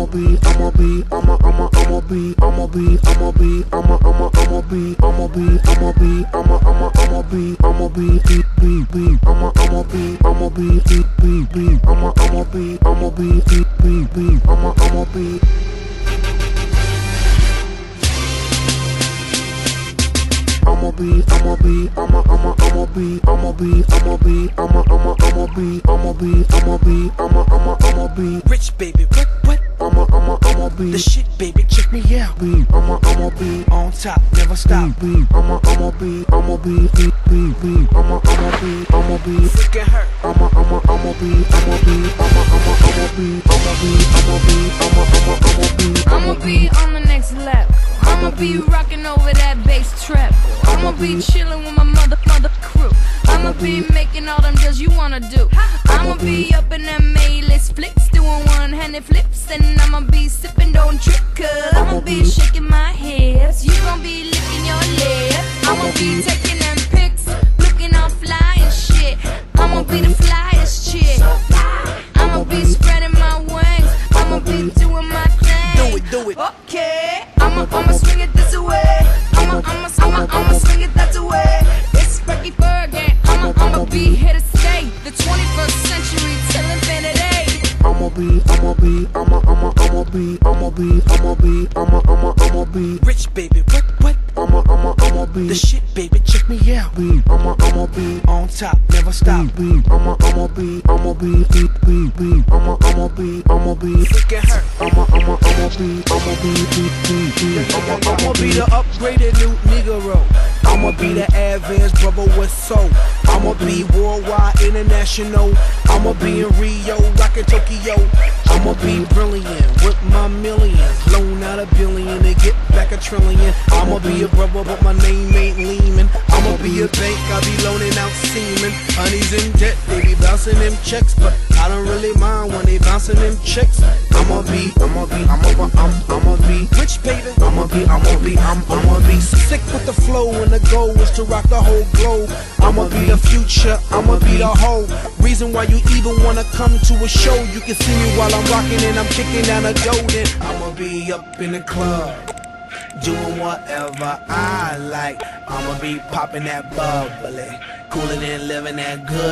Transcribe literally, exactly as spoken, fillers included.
be, I'ma be, I'ma, I'ma, I'ma be, I'ma be, I'ma be, I'ma, I'ma, I'ma be, I'ma be, I'ma be, I'ma, I'ma, I'ma be, I'ma be, be, be, be, I'ma, I'ma be, I'ma be, be, be, be, I'ma, I'ma be, I'ma be, be, be, be, I'ma, I'ma be. I'ma be, I'ma be, I'ma, I'ma, I'ma be, I'ma be, I'ma be, I'ma, I'ma, I'ma be, I'ma be, I'ma be, I'ma, I'ma, I'ma be rich, baby. What, what? I'ma, I'ma, I'ma be the shit, baby. Check me out. Be, I'ma, I'ma be on top, never stop. Be, I'ma, I'ma be, I'ma be, be, be, be, I'ma, I'ma be, I'ma be freaking hurt. I'ma, I'ma, I'ma be, I'ma be, I'ma, I'ma, I'ma be, I'ma be, I'ma be, I'ma, I'ma, I'ma be, I'ma be on the next level. I'ma be rocking over that bass trap. I'ma be chilling with my mother, mother crew. I'ma be making all them deals you wanna do. I'ma be up in them A-list flicks, doing one-handed flips, and I'ma be sipping, don't trip, cause I'ma be shaking my hips. You gon' be licking your lips. I'ma be taking them pics, looking all fly and shit. I'ma be the flyest chick. I'ma be spreading my wings. I'ma be doing my thing. Do it, do it. Okay. I'ma, I'ma swing it this way. I'ma, I'ma, I'ma, I'ma swing it that way. It's Ricky Fergie. I'ma, I'ma be here to stay. The twenty-first century till infinity. I'ma be, I'ma be, I'ma, I'ma, I'ma be, I'ma be, I'ma be, I'ma, I'ma, I'ma be rich, baby. What, what? I'ma, I'ma, I'ma be the shit, baby. Check me out. Be, I'ma, I'ma be on top, never stop. Be, I'ma, I'ma be, I'ma be, be, be, be, I'ma, I'ma be, I'ma be freaking hurt. I'ma, I'ma, I'ma be, I'ma be, be, be, be, I'ma, I'ma be the upgraded new Negro. I'ma be the advanced brother with soul. I'ma be worldwide, international. I'ma be in Rio, rockin' Tokyo. I'ma be brilliant with my millions. Loan out a billion to get back a trillion. I'ma be a brother, but my name ain't Lehman. I'ma be a bank, I be loaning out semen. Honey's in debt, they be bouncing them checks, but I don't really mind when they bouncing them checks. I'ma be, I'ma be, I'ma, I'm, I'ma be rich, baby. I'ma be, I'ma be, I'm, I'ma be sick with the flow, and the goal is to rock the whole globe. I'ma be the future, I'ma be the whole reason why you even wanna come to a show. You can see me while I'm rocking and I'm kicking down a golden. I'ma be up in the club, doing whatever I like. I'ma be popping that bubbly, cooling and living that good.